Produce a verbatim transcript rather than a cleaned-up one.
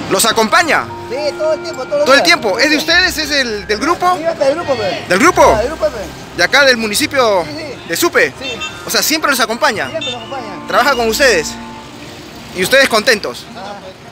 ¿Los acompaña? Sí, todo el tiempo, todo, ¿Todo el tiempo? ¿Es de ustedes? ¿Es el, del grupo? Sí, del grupo, pues. ¿Del grupo? Ah, del grupo, pues. ¿De acá del municipio Sí, sí. de Supe? Sí. O sea, siempre los acompaña. Siempre nos acompaña. Trabaja con ustedes. ¿Y ustedes contentos? Ah.